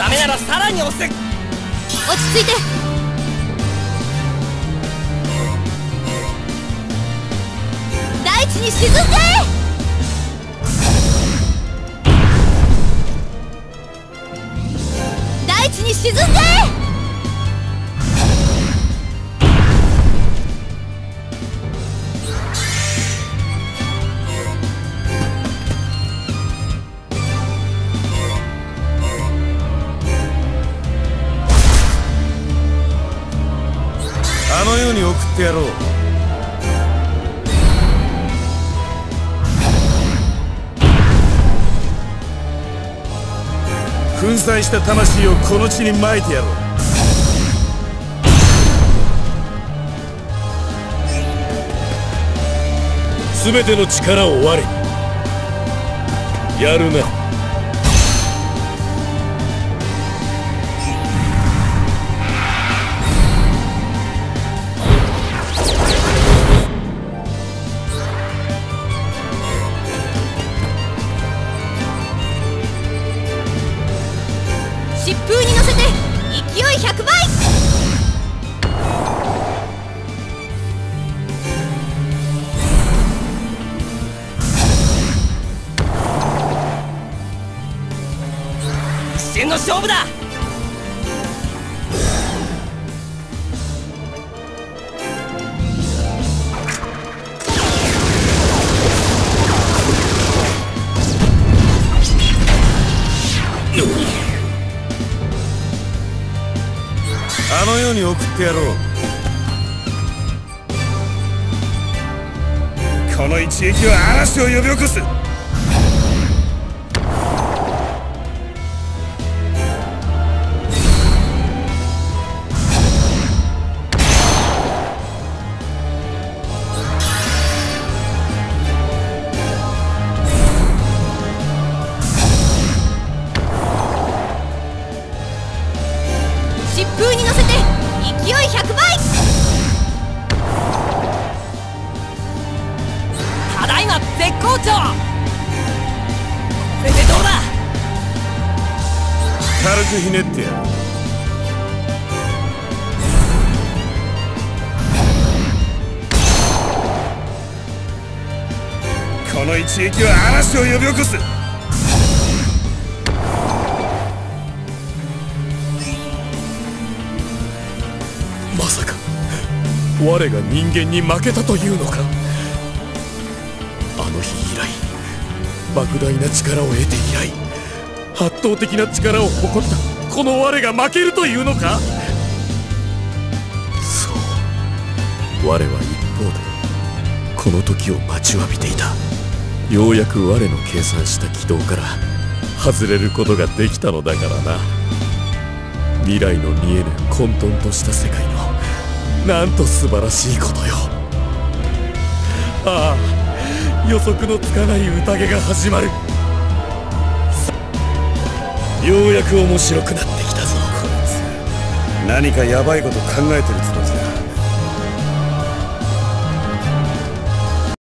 ダメならさらに押す。落ち着いて。大地に沈んで。大地に沈んで。 あの世に送ってやろう。粉砕した魂をこの地に撒いてやろう。全ての力を我にやるな。 疾風に乗せて勢い100倍。 一瞬の勝負だ。 あの世に送ってやろう。この一撃は嵐を呼び起こす。 疾風に乗せて勢い100倍。 ただいま絶好調。これでどうだ。 軽くひねってやる。この一撃は嵐を呼び起こす。まさか我が人間に負けたというのか。あの日以来莫大な力を得て以来圧倒的な力を誇ったこの我が負けるというのか。そう我は一方でこの時を待ちわびていた。ようやく我の計算した軌道から外れることができたのだからな。未来の見えぬ混沌とした世界のなんと素晴らしいことよ。ああ、予測のつかない宴が始まる。ようやく面白くなってきたぞ。こいつ何かヤバいこと考えてるつもりだ。